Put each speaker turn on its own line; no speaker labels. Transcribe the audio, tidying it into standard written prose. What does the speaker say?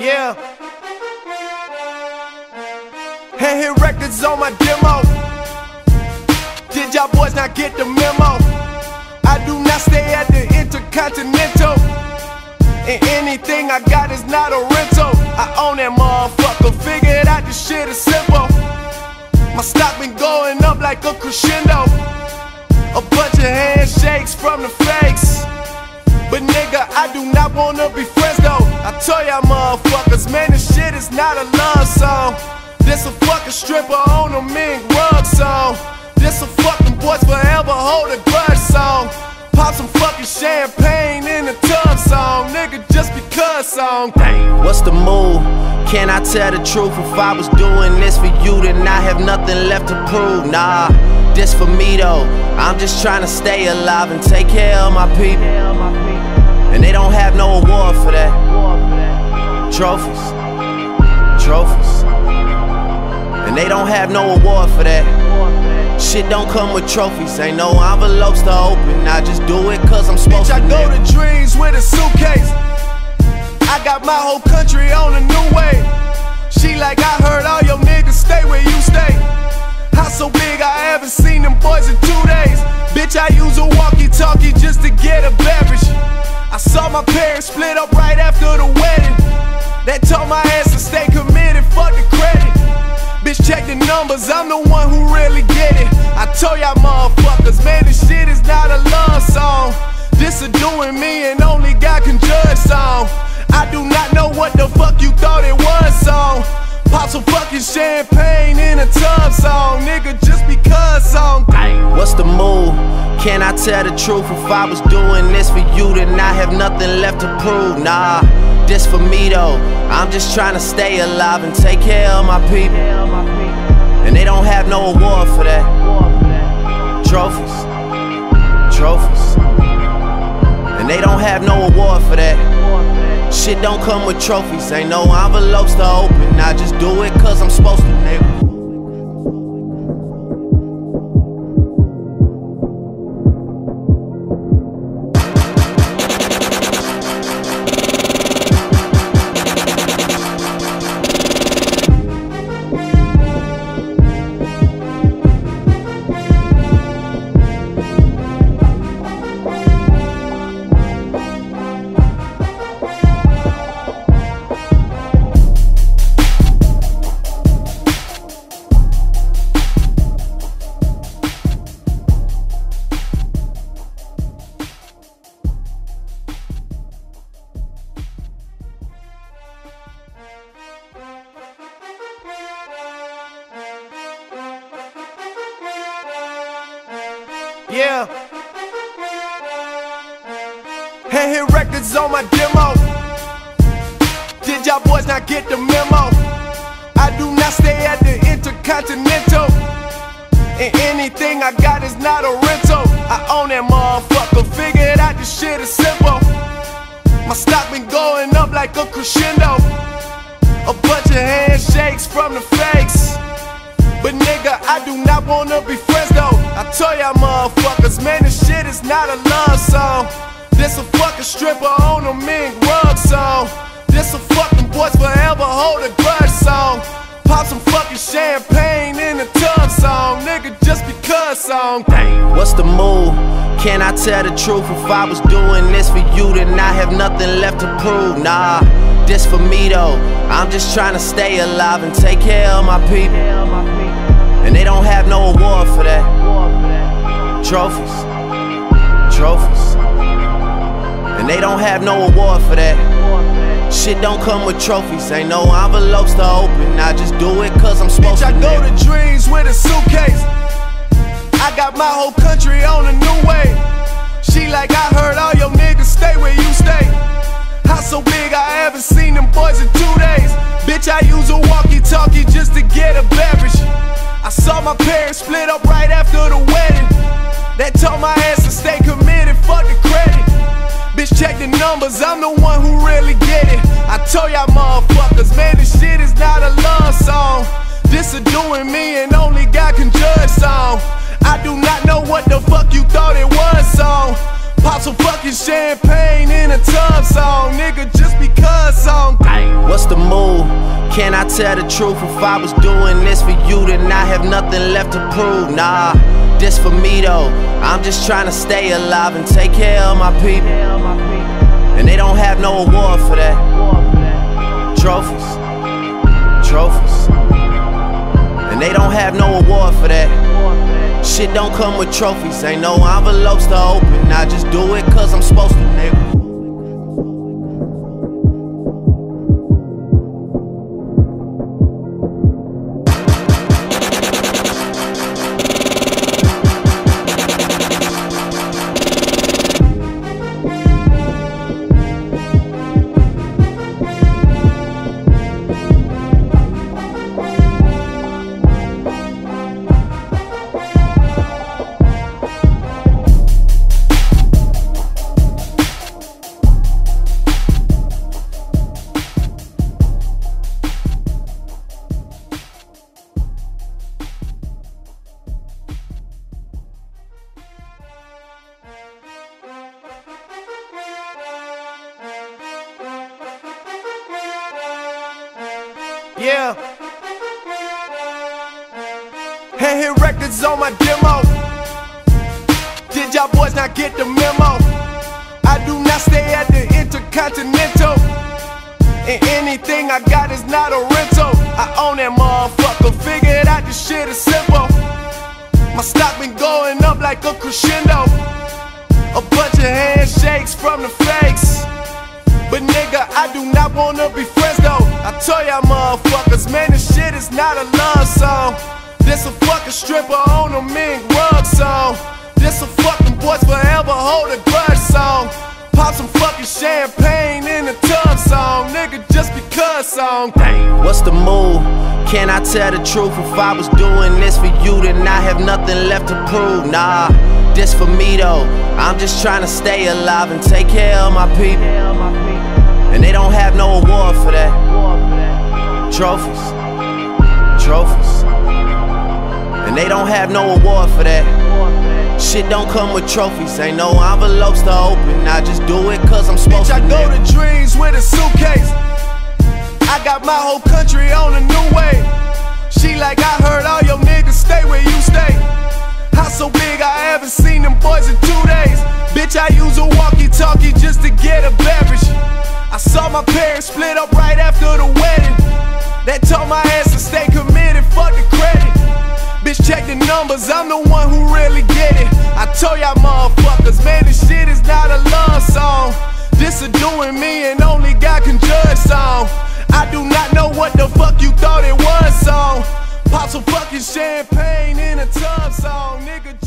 Yeah. Hand hit records on my demo. Did y'all boys not get the memo? I do not stay at the Intercontinental, and anything I got is not a rental. I own that motherfucker, figured out this shit is simple. My stock been going up like a crescendo. A bunch of handshakes from the fakes, but nigga, I do not wanna be friends though. I told y'all motherfuckers, man, this shit is not a love song. This a fucking stripper on a mink rug song. This a fucking boys forever hold a grudge song. Pop some fucking champagne in the tub song. Nigga, just because song. Dang.
What's the move? Can I tell the truth? If I was doing this for you, then I have nothing left to prove. Nah, this for me though. I'm just trying to stay alive and take care of my people. And they don't have no award for that. Trophies, trophies. And they don't have no award for that. Shit don't come with trophies, ain't no envelopes to open. I just do it cause I'm supposed to.
Bitch, I go to dreams with a suitcase. I got my whole country on a new way. She like, I heard all your niggas stay where you stay. House so big I haven't seen them boys in 2 days. Bitch, I use a walkie-talkie just to get a beverage. I saw my parents split up right after the wedding. That told my ass to stay committed, fuck the credit. Bitch, check the numbers, I'm the one who really get it. I told y'all motherfuckers, man, this shit is not a love song. This a doing me and only God can judge song. I do not know what the fuck you thought it was song. Pop some fucking champagne in a tub song. Nigga, just because song.
What's the move? Can I tell the truth? If I was doing this for you, then I have nothing left to prove. Nah, this for me though. I'm just trying to stay alive and take care of my people. And they don't have no award for that. Trophies, trophies. And they don't have no award for that. Shit don't come with trophies, ain't no envelopes to open. I just do it cause I'm supposed to, nigga.
Yeah. Hand hit records on my demo. Did y'all boys not get the memo? I do not stay at the Intercontinental, and anything I got is not a rental. I own that motherfucker, figured out this shit is simple. My stock been going up like a crescendo. A bunch of handshakes from the fakes, but nigga, I do not wanna be friends though. I told y'all motherfuckers, man, this shit is not a love song. This a fucking stripper on a mink rug song. This a fucking boys forever hold a grudge song. Pop some fucking champagne in the tub song. Nigga, just because song. Dang.
What's the move? Can I tell the truth? If I was doing this for you, then I have nothing left to prove. Nah, this for me though. I'm just trying to stay alive and take care of my people. And they don't have no award for that. Trophies, trophies. And they don't have no award for that. Shit don't come with trophies, ain't no envelopes to open. I just do it cause I'm supposed to.
Bitch, I go to dreams with a suitcase. I got my whole country on a new way. She like, I heard all your niggas stay where you stay. House so big I haven't seen them boys in 2 days. Bitch, I use a walkie-talkie just to get a beverage. I saw my parents split up right after the wedding. That told my ass to stay committed, fuck the credit. Bitch, check the numbers, I'm the one who really get it. I told y'all motherfuckers, man, this shit is not a love song. This a doing me and only God can judge song. I do not know what the fuck you thought it was song. Pop some fucking champagne in a tub song, nigga, just because song.
What's the move? Can I tell the truth? If I was doing this for you, then I have nothing left to prove. Nah, this for me though. I'm just trying to stay alive and take care of my people. And they don't have no award for that. Trophies, trophies. And they don't have no award for that. Shit don't come with trophies, ain't no envelopes to open. I just do it cause I'm supposed to, nigga.
Yeah. Hand hit records on my demo. Did y'all boys not get the memo? I do not stay at the Intercontinental, and anything I got is not a rental. I own that motherfucker, figured out this shit is simple. My stock been going up like a crescendo. A bunch of handshakes from the fakes, but nigga, I do not wanna be friends though. I told y'all motherfuckers, man, this shit is not a love song. This a fucking stripper on a mink rug song. This a fucking boys forever hold a grudge song. Pop some fucking champagne in a tub song, nigga, just because song.
What's the move? Can I tell the truth? If I was doing this for you, then I have nothing left to prove. Nah, this for me though. I'm just trying to stay alive and take care of my people. And they don't have no award for that. Trophies, trophies. And they don't have no award for that. Shit don't come with trophies, ain't no envelopes to open. I just do it cause I'm supposed to.
Bitch, I go to dreams with a suitcase. I got my whole country on a new way. She like, I heard all your niggas stay where you stay. House so big I haven't seen them boys in 2 days. Bitch, I use a walkie-talkie just to get a beverage. I saw my parents split up right after the wedding. That told my ass to stay committed, fuck the credit. Bitch, check the numbers, I'm the one who really get it. I told y'all motherfuckers, man, this shit is not a love song. This a doing me and only God can judge song. I do not know what the fuck you thought it was song. Pop some fucking champagne in a tub song, nigga.